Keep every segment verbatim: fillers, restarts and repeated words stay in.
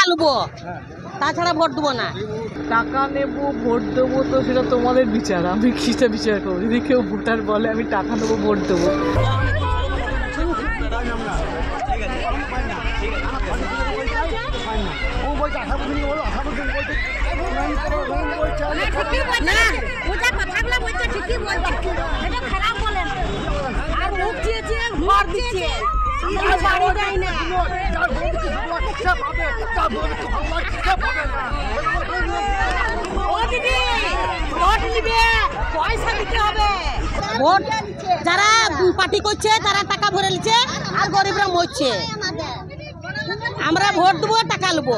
নেবো, তাছাড়া ভোট দেবো না। টাকা নেব ভোট দেবো তো সেটা তোমাদের বিচার, আমি কিসে বিচার করবো? যদি কেউ ভোটার বলে আমি টাকা নেবো ভোট দেবো, ভোট যারা পার্টি করছে তারা টাকা ভরে নিচ্ছে আর গরিবরা মরছে। আমরা ভোট দেবো, টাকা নেবো,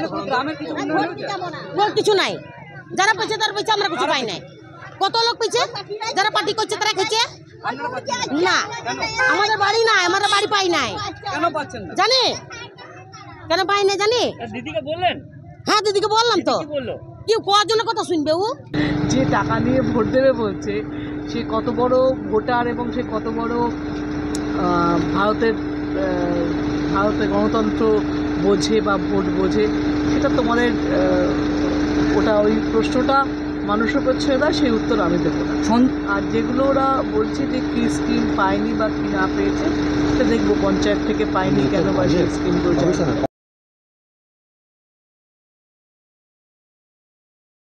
ভোট কিছু নাই। যারা পেয়েছে তারা পেয়েছে, আমরা কিছু পাই নাই। কত লোক পেয়েছে, যারা পার্টি করছে তারা খেয়েছে না। আমাদের বাড়ি নাই, আমাদের বাড়ি পাই নাই। জানি কেন পাই নাই জানি। দিদিকে বললেন? হ্যাঁ দিদিকে বললাম তো। কি কোয়ার জন্য কথা শুনবে ও? যে টাকা নিয়ে ভোট দেবে বলছে সে কত বড় ভোটার এবং সে কত বড় আহ, ভারতের আহ, ভারতের গণতন্ত্র বোঝে বা ভোট বোঝে, সেটা তোমাদের আহ, ওটা ওই প্রশ্নটা মানুষের উপর ছেড়ে দেয়, সেই উত্তর আমি দেবো না। আর যেগুলো ওরা বলছে যে কী স্কিম পায়নি বা কী না পেয়েছে, সেটা দেখবো পঞ্চায়েত থেকে পায়নি কেন বা সেই স্কিমগুলো